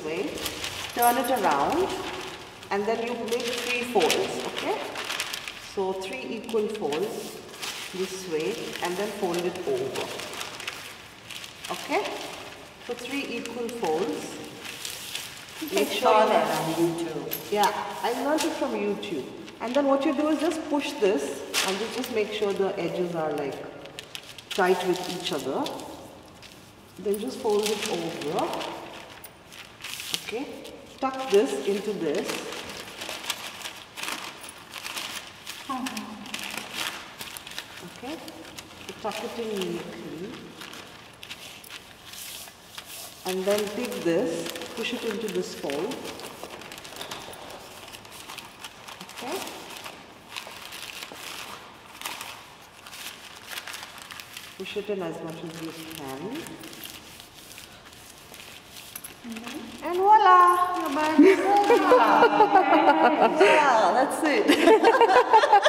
way, turn it around, and then you make 3 folds, okay? So 3 equal folds this way, and then fold it over, okay? So 3 equal folds. Make sure that on YouTube. Yeah, I learned it from YouTube. And then what you do is just push this and you just make sure the edges are like tight with each other. Then just fold it over. Okay. Tuck this into this. Okay. So tuck it in neatly. And then take this, push it into this fold. Okay. Push it in as much as you can. And voila! Your bag is done. Yeah, that's it.